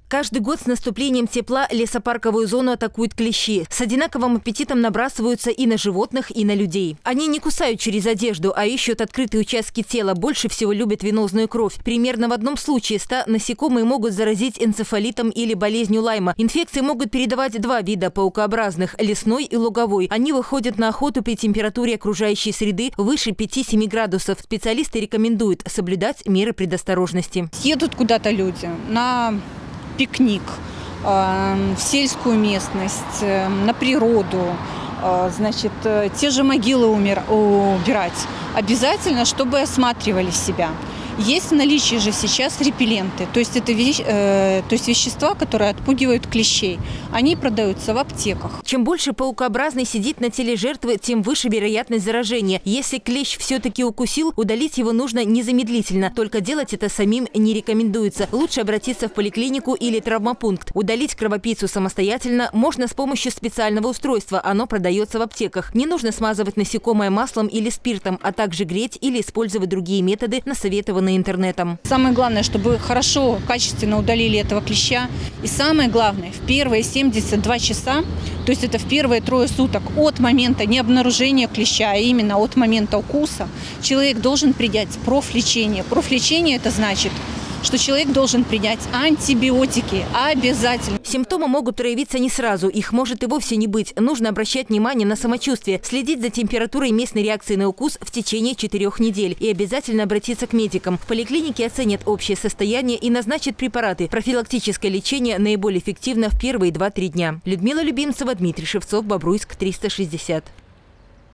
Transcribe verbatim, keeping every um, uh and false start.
Каждый год с наступлением тепла лесопарковую зону атакуют клещи. С одинаковым аппетитом набрасываются и на животных, и на людей. Они не кусают через одежду, а ищут открытые участки тела. Больше всего любят венозную кровь. Примерно в одном случае ста насекомые могут заразить энцефалитом или болезнью Лайма. Инфекции могут передавать два вида паукообразных – лесной и луговой. Они выходят на охоту при температуре окружающей среды выше пяти-семи градусов. Специалисты рекомендуют соблюдать меры предосторожности. Едут куда-то люди на пикник, в сельскую местность, на природу, значит, те же могилы убирать. Обязательно, чтобы осматривали себя. Есть в наличии же сейчас репелленты, то есть это вещь, э, то есть вещества, которые отпугивают клещей. Они продаются в аптеках. Чем больше паукообразный сидит на теле жертвы, тем выше вероятность заражения. Если клещ все-таки укусил, удалить его нужно незамедлительно. Только делать это самим не рекомендуется. Лучше обратиться в поликлинику или травмопункт. Удалить кровопийцу самостоятельно можно с помощью специального устройства. Оно продается в аптеках. Не нужно смазывать насекомое маслом или спиртом, а также греть или использовать другие методы, насоветованные интернетом. Самое главное, чтобы хорошо, качественно удалили этого клеща. И самое главное, в первые семьдесят два часа, то есть это в первые трое суток от момента не обнаружения клеща, а именно от момента укуса, человек должен принять профлечение. Профлечение – это значит, что человек должен принять антибиотики обязательно. Симптомы могут проявиться не сразу, их может и вовсе не быть. Нужно обращать внимание на самочувствие, следить за температурой и местной реакцией на укус в течение четырех недель и обязательно обратиться к медикам. В поликлинике оценят общее состояние и назначат препараты. Профилактическое лечение наиболее эффективно в первые два-три дня. Людмила Любимцева, Дмитрий Шевцов, Бобруйск, триста шестьдесят.